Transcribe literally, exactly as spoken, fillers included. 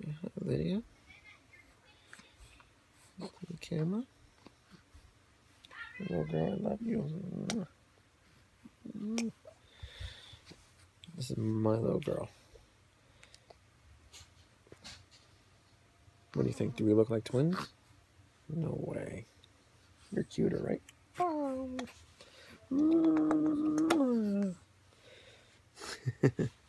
Lydia. The camera. Little girl, I love you. This is my little girl. What do you think? Do we look like twins? No way. You're cuter, right? Oh.